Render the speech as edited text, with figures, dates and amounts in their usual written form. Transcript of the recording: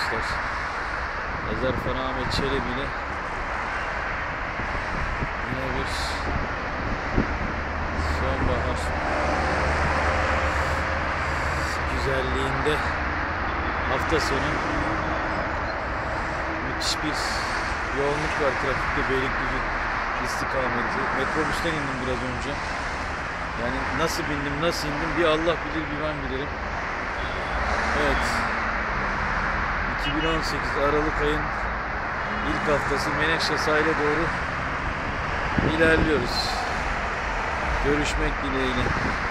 arkadaşlar. Ezerfen Ahmet Çelebi ile yine bir sonbahar güzelliğinde hafta sonu müthiş bir yoğunluk var trafikte Beylikdüzü istikameti. Metrobüsten indim biraz önce. Yani nasıl bindim, nasıl indim bir Allah bilir, bir ben bilirim. Evet. 2018 Aralık ayın ilk haftası Menekşe sahile doğru ilerliyoruz. Görüşmek dileğiyle.